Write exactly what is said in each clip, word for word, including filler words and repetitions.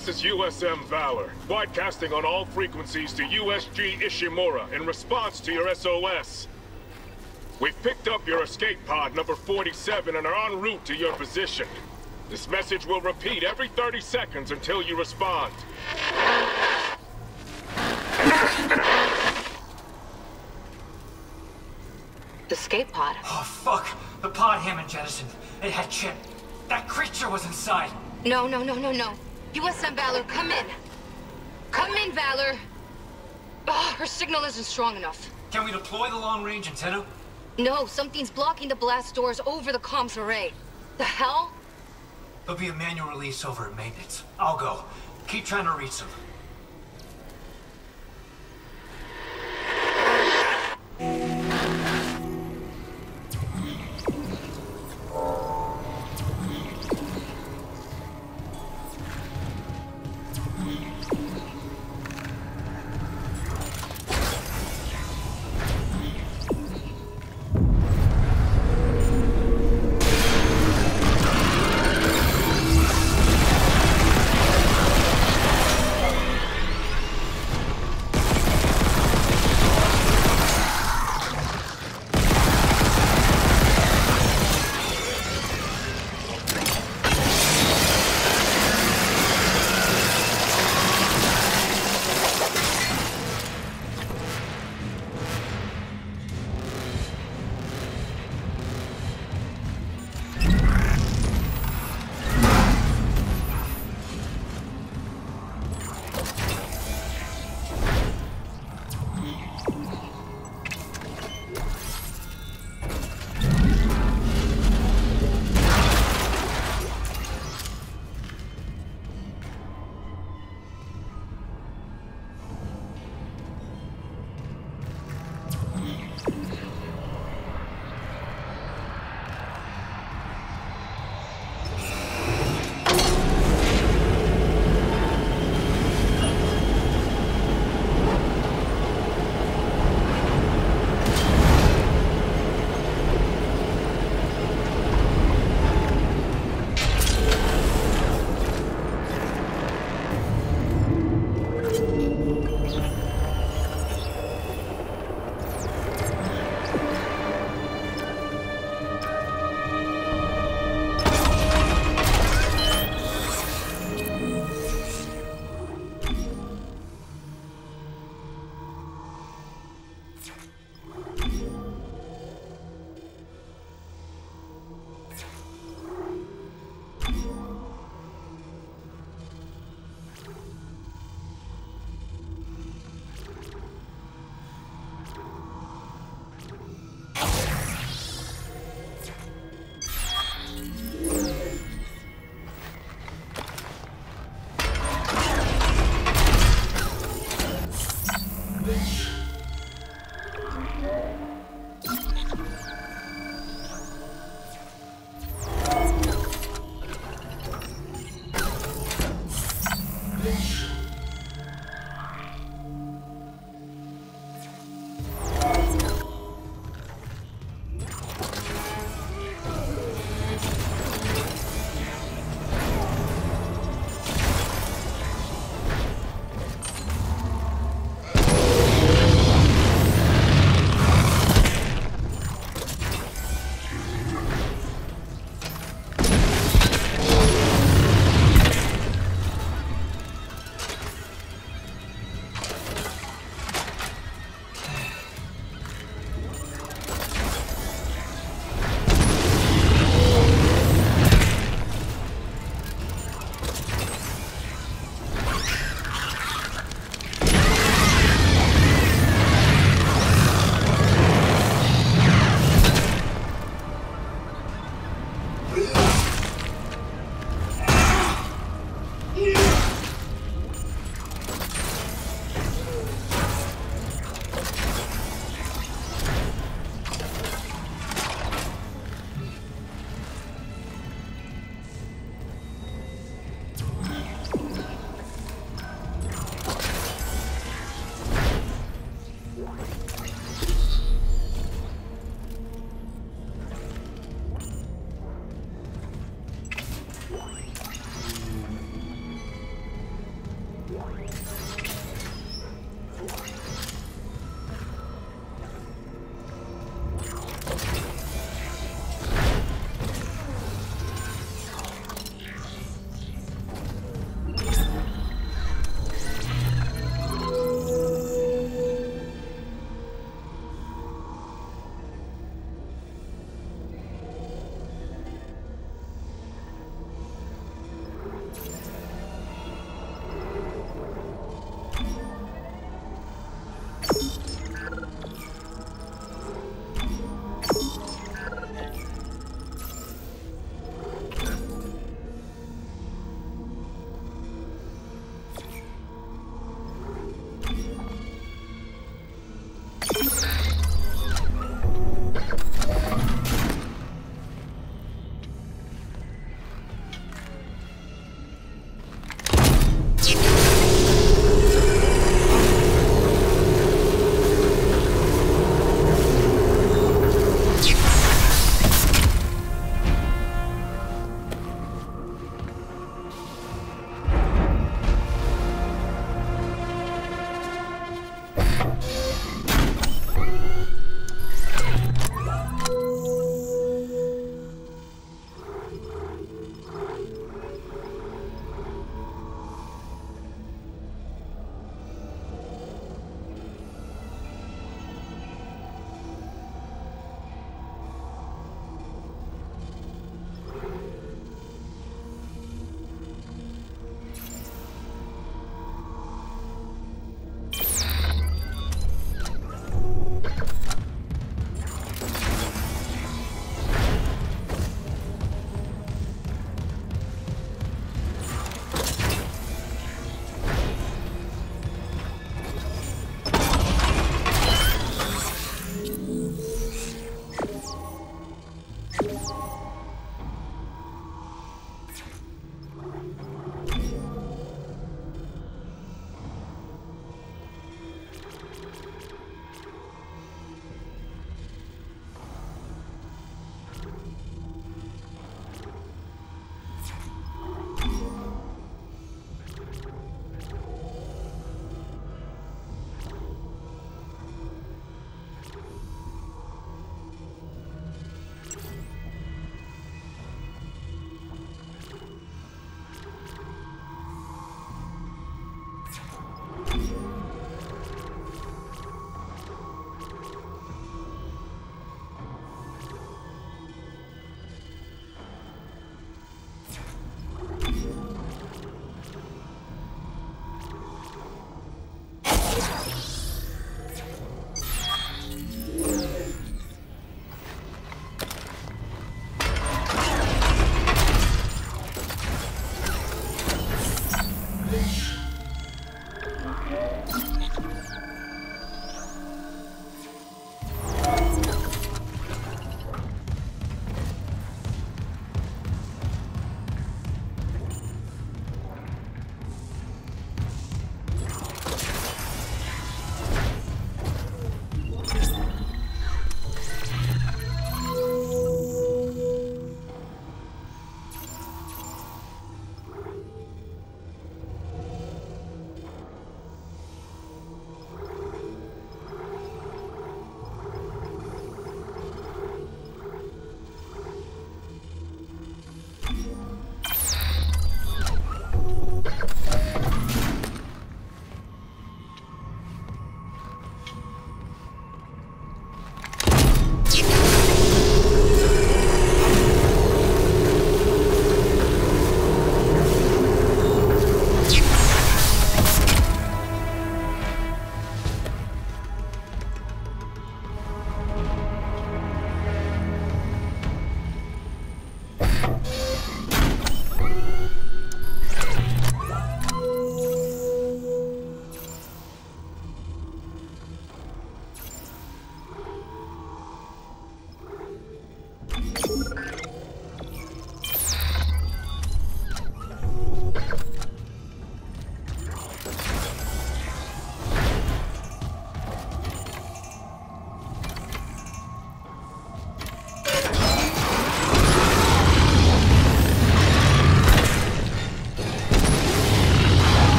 This is U S M Valor, broadcasting on all frequencies to U S G Ishimura in response to your S O S. We've picked up your escape pod number forty-seven and are en route to your position. This message will repeat every thirty seconds until you respond. Escape pod? Oh, fuck. The pod Hammond jettisoned. It had Chip. That creature was inside. No, no, no, no, no. U S M Valor, come in. Come in, Valor. Oh, her signal isn't strong enough. Can we deploy the long-range antenna? No, something's blocking the blast doors over the comms array. The hell? There'll be a manual release over at maintenance. I'll go. Keep trying to reach them.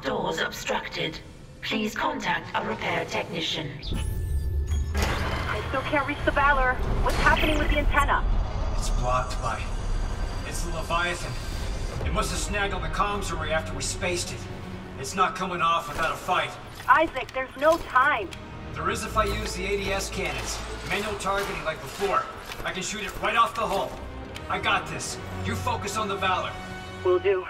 doors obstructed. Please contact a repair technician. I still can't reach the Valor. What's happening with the antenna? It's blocked by... It's the Leviathan. It must have snagged on the comms array after we spaced it. It's not coming off without a fight. Isaac, there's no time. There is if I use the A D S cannons. Manual targeting like before. I can shoot it right off the hull. I got this. You focus on the Valor. Will do.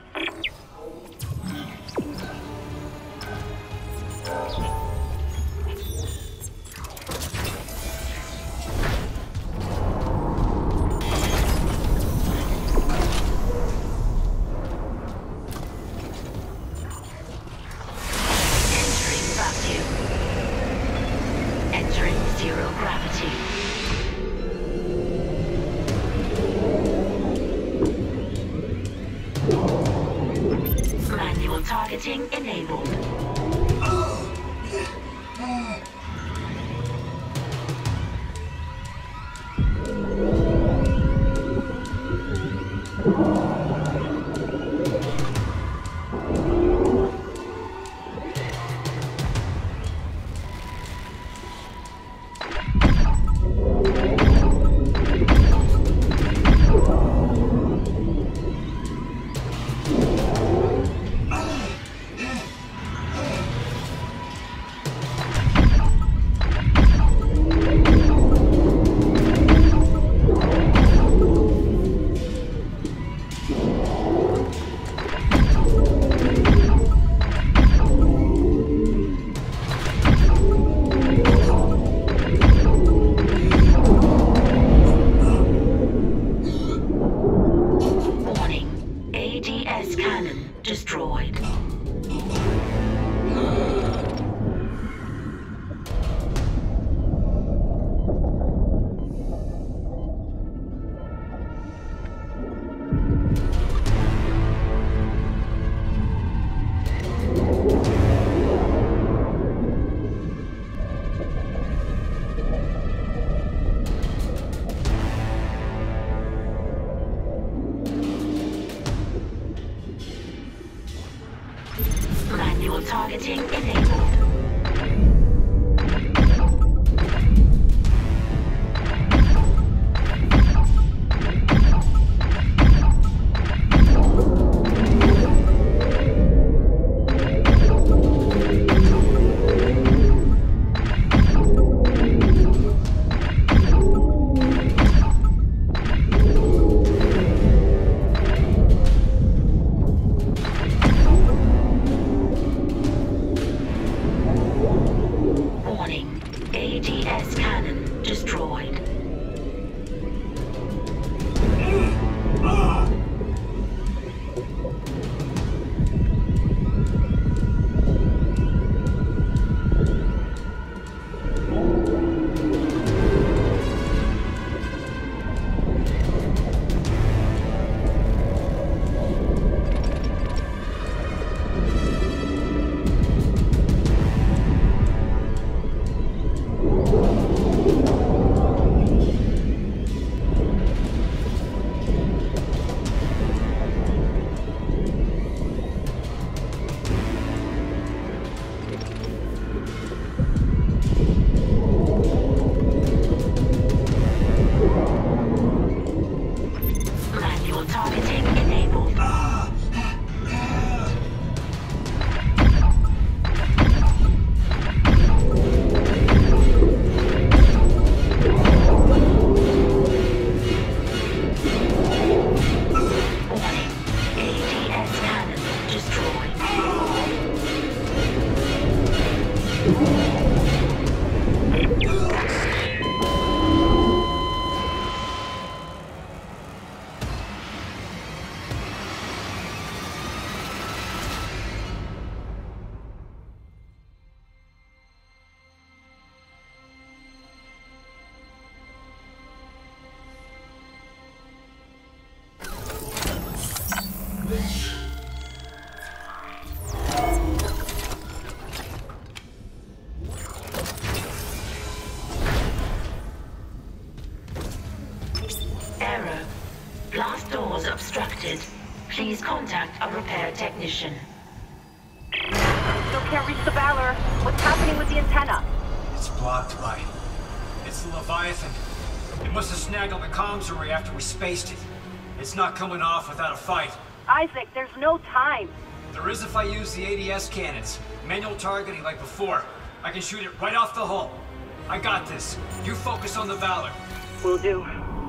Targeting enabled. Targeting enabled. Error. Blast doors obstructed. Please contact a repair technician. can't reach the Valor. What's happening with the antenna? It's blocked by... It's the Leviathan. It must have snagged on the comms array after we spaced it. It's not coming off without a fight. Isaac, there's no time. There is if I use the A D S cannons. Manual targeting like before. I can shoot it right off the hull. I got this. You focus on the Valor. Will do.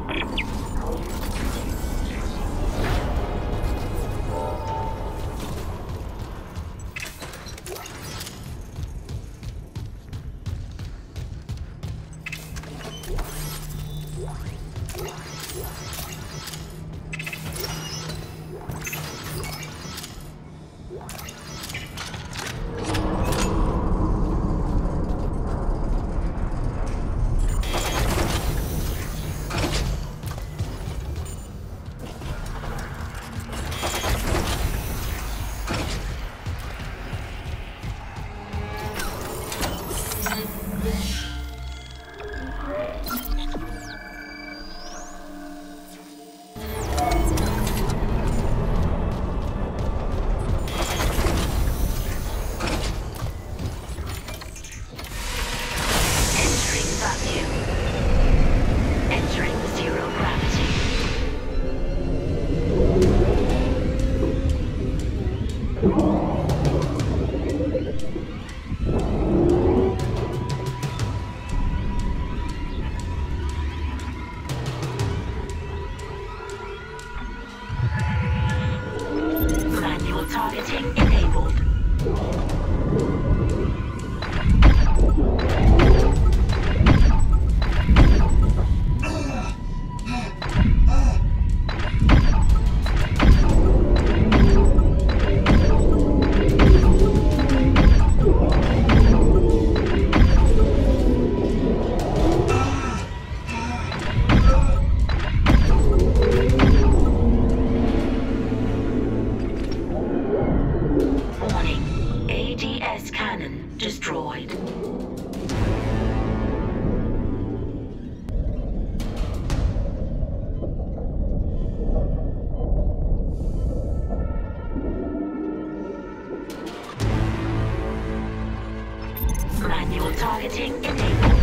Targeting enabled.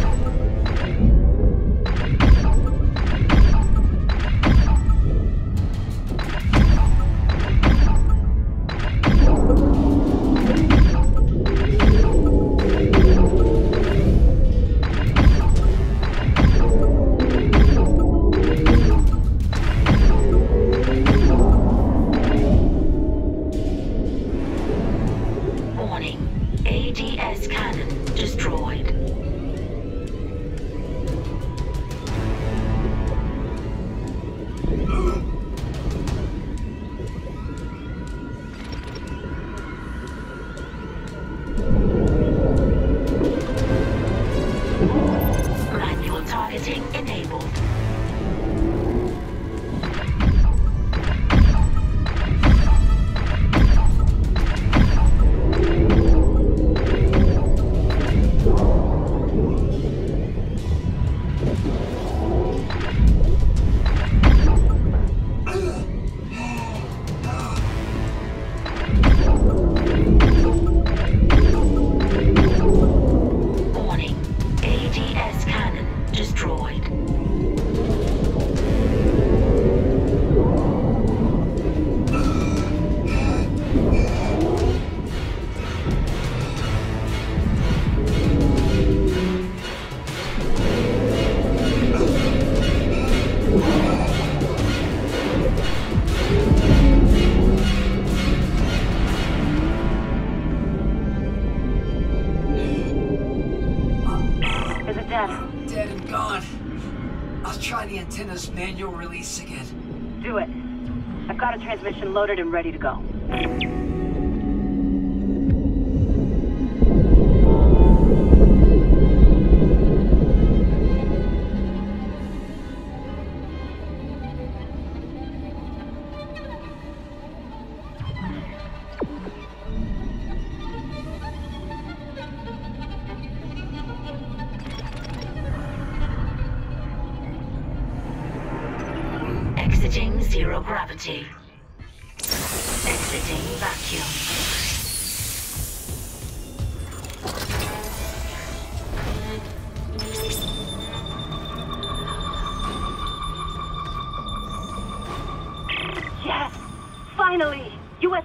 Warning. A D S cannon destroyed. Manual targeting enabled. Dead and gone. I'll try the antenna's manual release again. Do it. I've got a transmission loaded and ready to go. Exiting zero gravity. Exiting vacuum.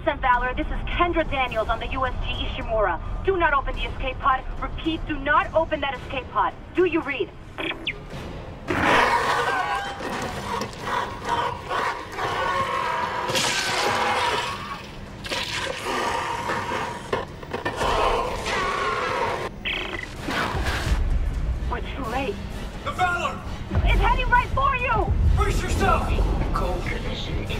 M Valor, this is Kendra Daniels on the U S G Ishimura. Do not open the escape pod. Repeat, do not open that escape pod. Do you read? We're too late. The Valor! It's heading right for you! Brace yourself! Cold position is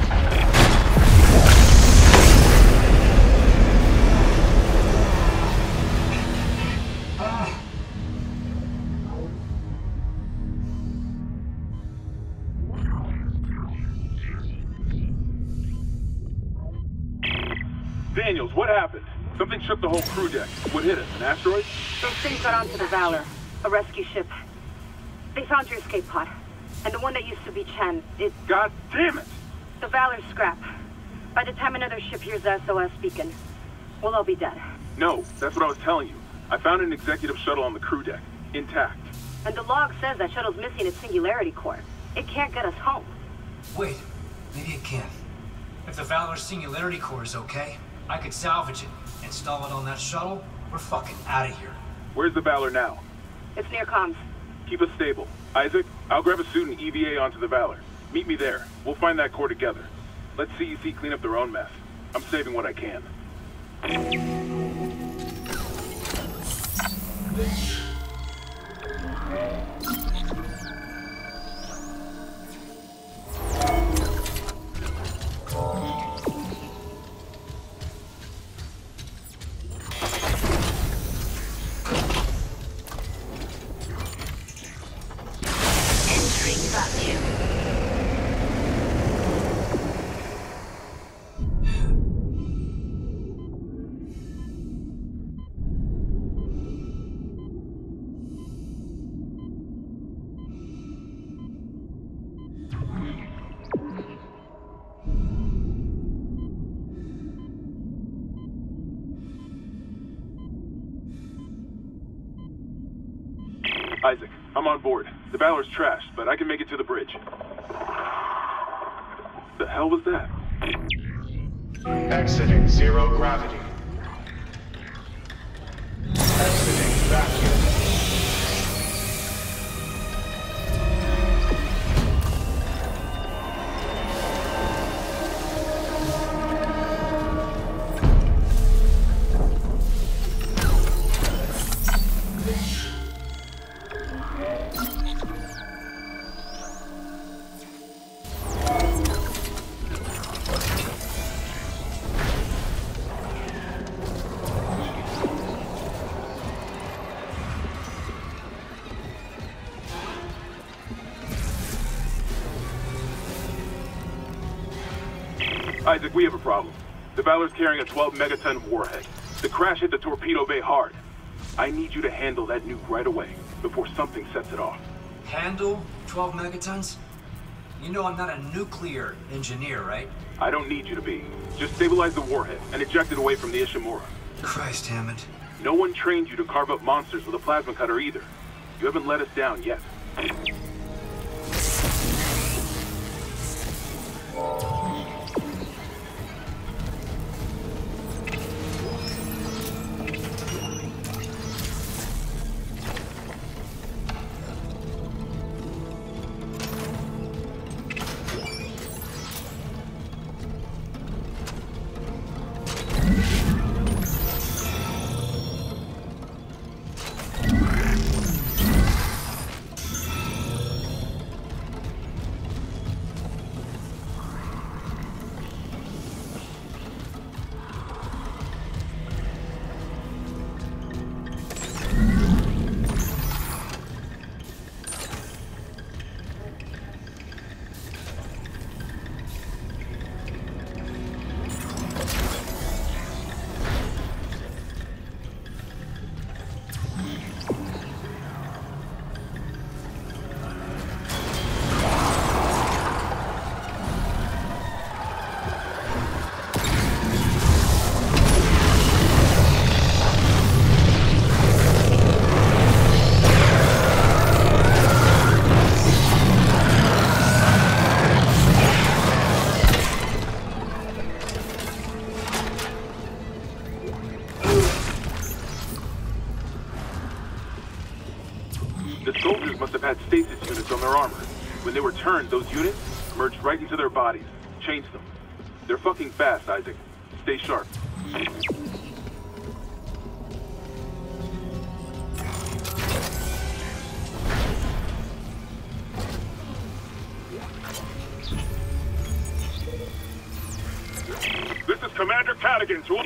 Daniels, what happened? Something shook the whole crew deck. What hit us? An asteroid? Those things got onto the Valor, a rescue ship. They found your escape pod. And the one that used to be Chen, it... God damn it! The Valor's scrap. By the time another ship hears the S O S beacon, we'll all be dead. No, that's what I was telling you. I found an executive shuttle on the crew deck, intact. And the log says that shuttle's missing its singularity core. It can't get us home. Wait, maybe it can. If the Valor's singularity core is okay, I could salvage it, install it on that shuttle. We're fucking out of here. Where's the Valor now? It's near comms. Keep us stable. Isaac, I'll grab a suit and E V A onto the Valor. Meet me there. We'll find that core together. Let C E C clean up their own mess. I'm saving what I can. entering vacuum. Isaac, I'm on board. The Valor's trashed, but I can make it to the bridge. The hell was that? Exiting zero gravity. Exiting vacuum. Isaac, we have a problem. The Valor's carrying a twelve megaton warhead. The crash hit the torpedo bay hard. I need you to handle that nuke right away, before something sets it off. Handle twelve megatons? You know I'm not a nuclear engineer, right? I don't need you to be. Just stabilize the warhead and eject it away from the Ishimura. Christ, Hammond. No one trained you to carve up monsters with a plasma cutter either. You haven't let us down yet. soldiers must have had stasis units on their armor. When they were turned, those units merged right into their bodies, changed them. They're fucking fast, Isaac. Stay sharp. This is Commander Cadigan to...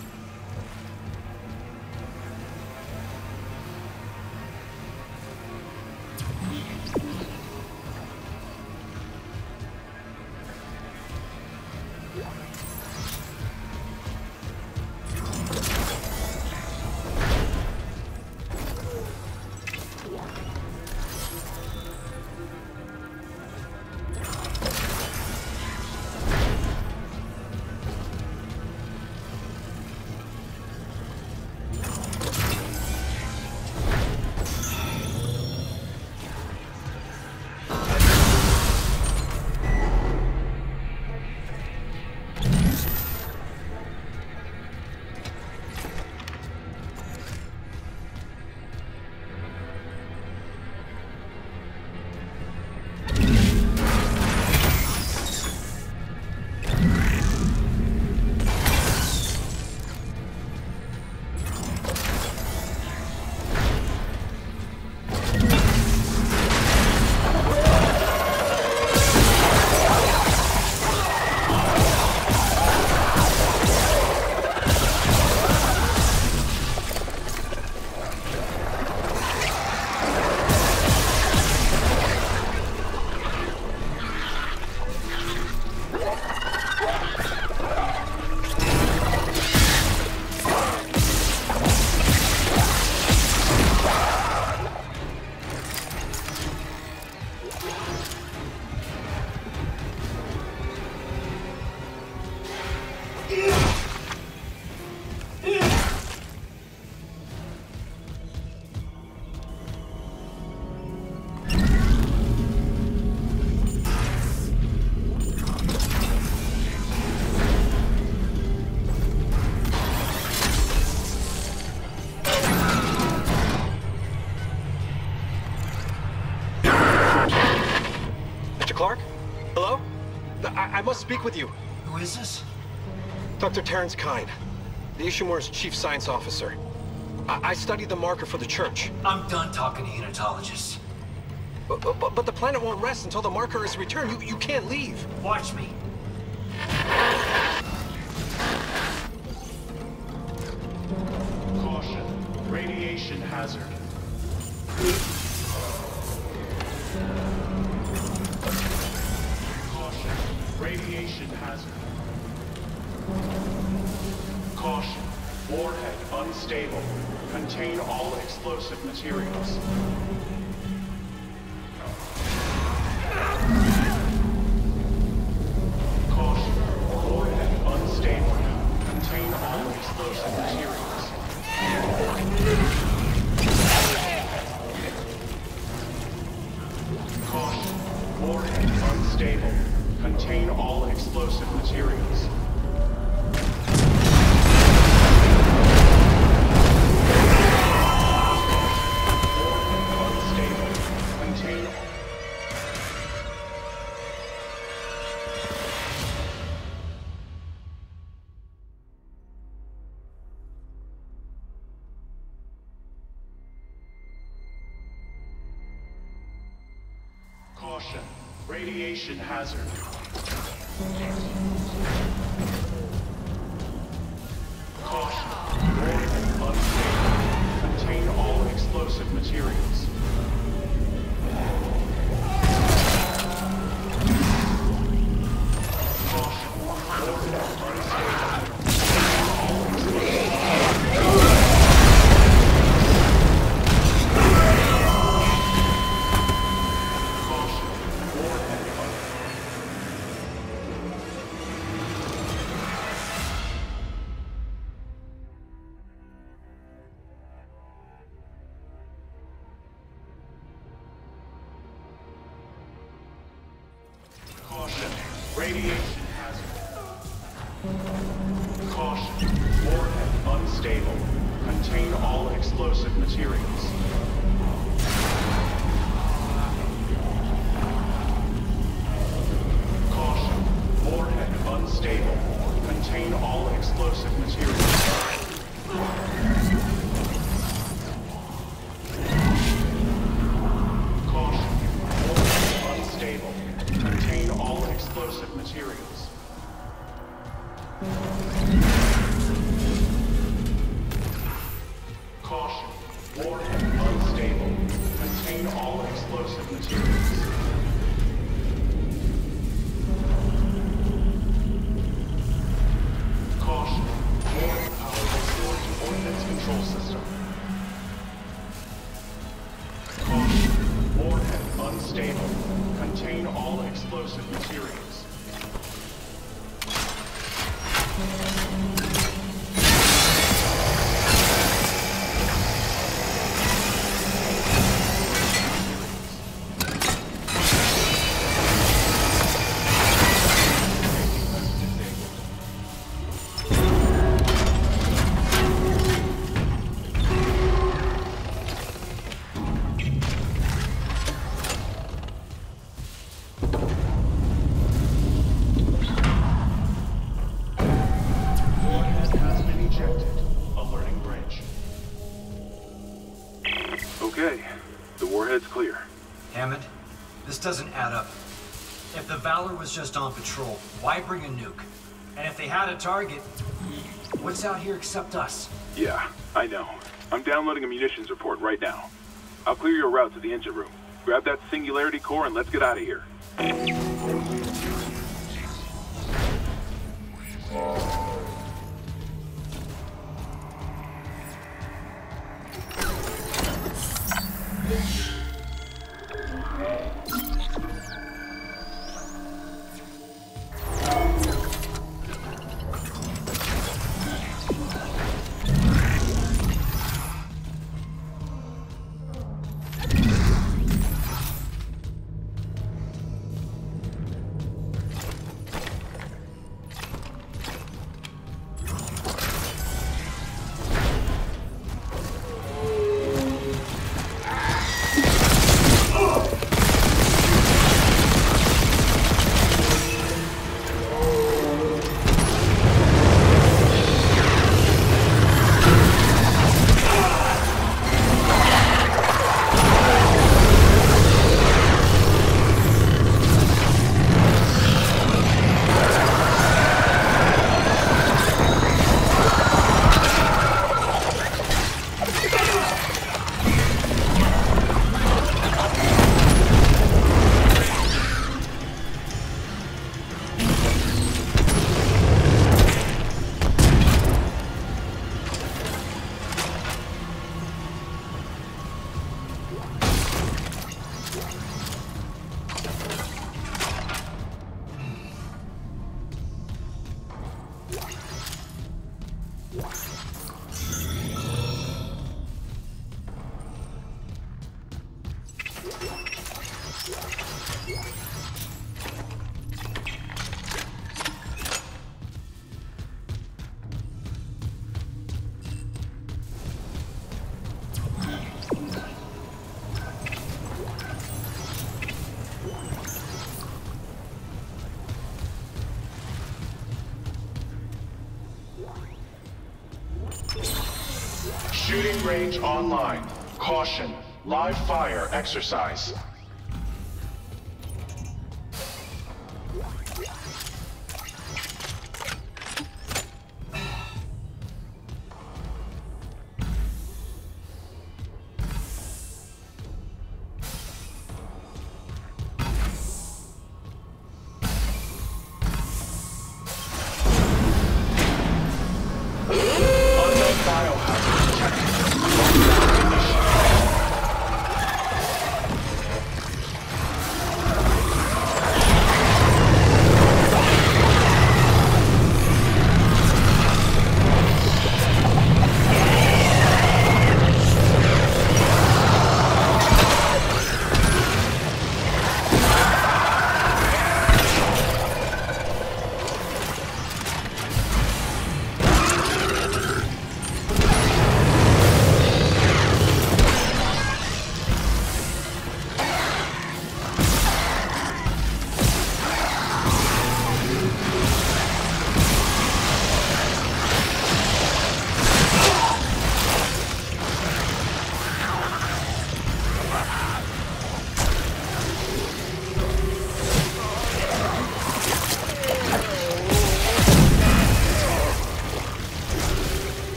Clark? Hello? I, I must speak with you. Who is this? Doctor Terrence Kine, the Ishimura's chief science officer. I, I studied the marker for the church. I'm done talking to unitologists. But, but, but the planet won't rest until the marker is returned. You, you can't leave. Watch me. Caution. Radiation hazard. Caution. Radiation hazard. Caution. Warhead unstable. Contain all explosive materials. Caution. Warhead unstable. Contain all explosive materials. Caution. Warhead unstable. Contain all explosive materials. Caution. Radiation hazard. Caution. Warhead unstable. Contain all explosive materials. Caution. Warhead unstable. Contain all explosive Caution. Radiation hazard. Caution. Warhead unstable. Contain all explosive materials. control system. Caution. Warhead unstable. Contain all explosive materials. Okay, the warhead's clear. Hammond, this doesn't add up. If the Valor was just on patrol, why bring a nuke? And if they had a target, what's out here except us? Yeah, I know. I'm downloading a munitions report right now. I'll clear your route to the engine room. Grab that singularity core and let's get out of here. Shooting range online. Caution. Live fire exercise.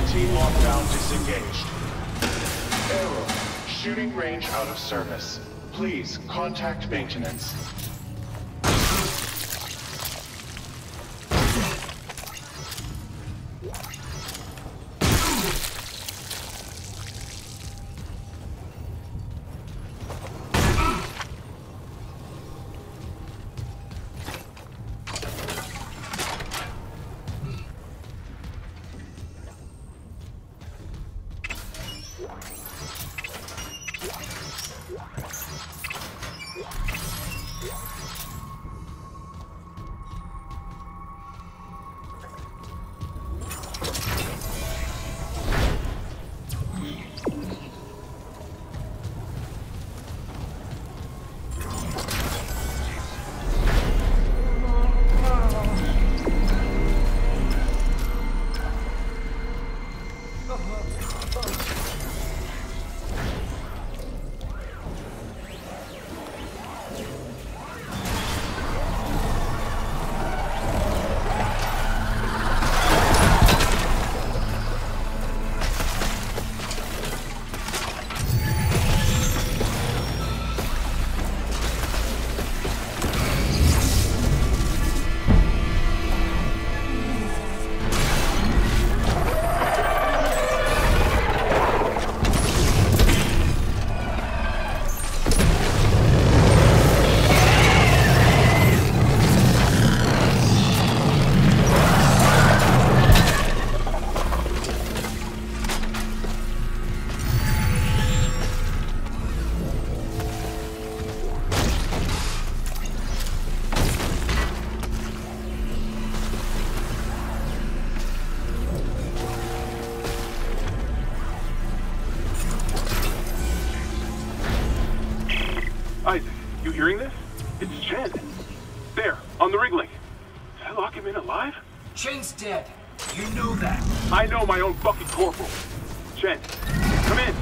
Guarantee lockdown disengaged. Error. Shooting range out of service. Please contact maintenance. Isaac, you hearing this? It's Chen. There, on the rig link. Did I lock him in alive? Chen's dead. You know that. I know my own fucking corporal. Chen, come in.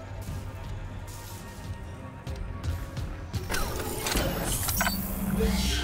This